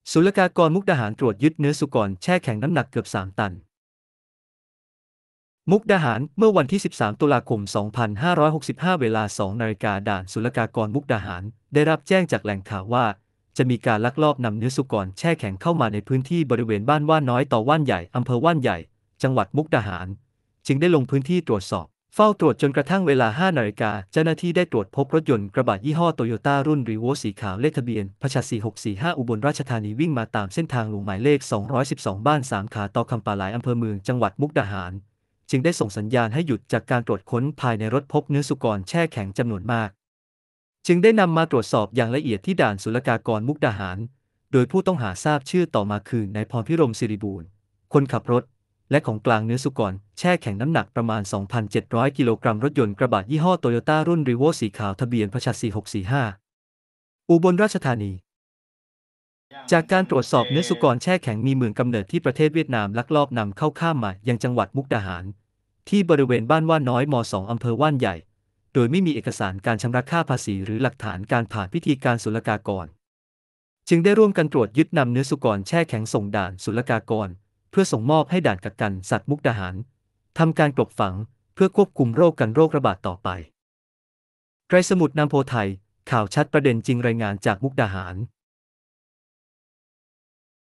ศุลกากรมุกดาหารตรวจยึดเนื้อสุกรแช่แข็งน้ำหนักเกือบ3 ตัน มุกดาหารเมื่อวันที่ 13 ตุลาคม 2565 เวลา 2 นาฬิกาด่านศุลกากรมุกดาหารได้รับแจ้งจากแหล่งข่าวว่าจะมีการลักลอบนำเนื้อสุกรแช่แข็งเข้ามาในพื้นที่บริเวณบ้านว่านน้อยต่อว่านใหญ่อำเภอว่านใหญ่จังหวัดมุกดาหารจึงได้ลงพื้นที่ตรวจสอบเฝ้าตรวจจนกระทั่งเวลา 5 นาฬิกาเจ้าหน้าที่ได้ตรวจพบรถยนต์กระบะยี่ห้อโตโยต้ารุ่นรีโวสีขาวเลขทะเบียนพช4645อุบลราชธานีวิ่งมาตามเส้นทางหลวงหมายเลข 212 บ้าน3ขาตอคำปาหลายอำเภอเมืองจังหวัดมุกดาหารจึงได้ส่งสัญญาณให้หยุดจากการตรวจค้นภายในรถพบเนื้อสุกรแช่แข็งจำนวนมากจึงได้นำมาตรวจสอบอย่างละเอียดที่ด่านศุลกากรมุกดาหารโดยผู้ต้องหาทราบชื่อต่อมาคือนายพรพิรมศิริบูรณ์คนขับรถและของกลางเนื้อสุกรแช่แข็งน้ำหนักประมาณ 2,700 กิโลกรัมรถยนต์กระบะยี่ห้อโตโยต้ารุ่นรีโวสีขาวทะเบียนพช4645อุบลราชธานีจากการตรวจสอบเนื้อสุกรแช่แข็งมีเมืองกำเนิดที่ประเทศเวียดนามลักลอบนำเข้าข้ามมายังจังหวัดมุกดาหารที่บริเวณบ้านว่านน้อยม2อำเภอว่านใหญ่โดยไม่มีเอกสารการชำระค่าภาษีหรือหลักฐานการผ่านพิธีการศุลกากรจึงได้ร่วมกันตรวจยึดนำเนื้อสุกรแช่แข็งส่งด่านศุลกากรเพื่อส่งมอบให้ด่านกักกันสัตว์มุกดาหารทำการกลบฝังเพื่อควบคุมโรคกันโรคระบาดต่อไปไกรสมุทรนามโพไทยข่าวชัดประเด็นจริงรายงานจากมุกดาหาร